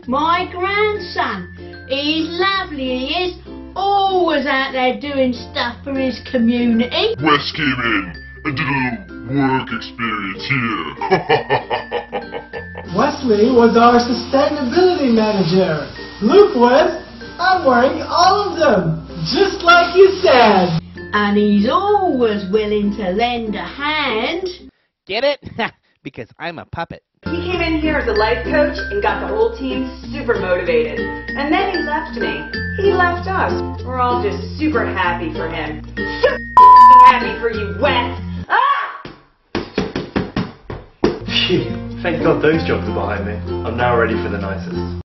My grandson. He's lovely, he is. Always out there doing stuff for his community. Wes came in and did a little work experience here. Wesley was our sustainability manager. Look, Wes, I'm wearing all of them, just like you said. And he's always willing to lend a hand. Get it? Because I'm a puppet. He came in here as a life coach and got the whole team super motivated. And then he left me. He left us. We're all just super happy for him. Super happy for you, Wes. Ah! Phew, thank God those jobs are behind me. I'm now ready for the nicest.